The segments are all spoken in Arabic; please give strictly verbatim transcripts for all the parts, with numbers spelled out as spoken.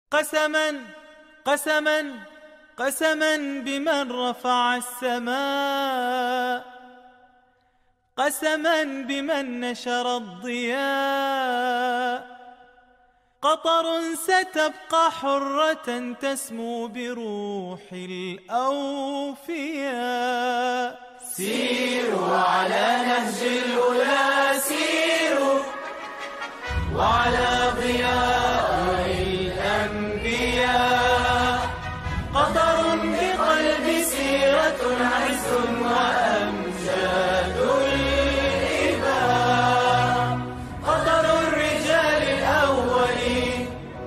قسما قسما قسما بمن رفع السماء، قسما بمن نشر الضياء. قطر ستبقى حرة تسمو بروح الأوفياء. سيروا على نهج الأولى، سيروا وعلى ضياء الأنبياء. قطر بقلب سيرة عز وأمجاد الإباء. قطر الرجال الأولين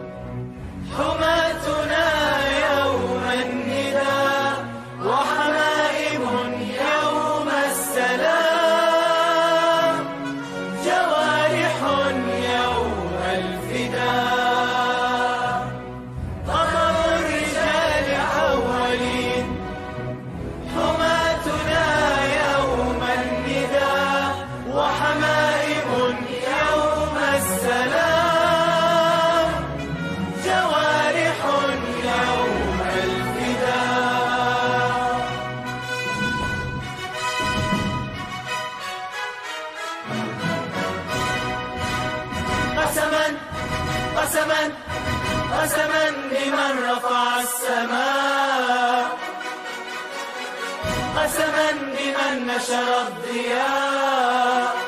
حماتنا يوم النداء، وحمائم يوم السلام، جوارح يوم الفداء. قطر الرجال الأولين حماتنا يوم النداء، وحمائم يوم السلام، جوارح يوم الفداء. قسما قسما قسما بمن رفع السماء، قسما بمن نشر الضياء.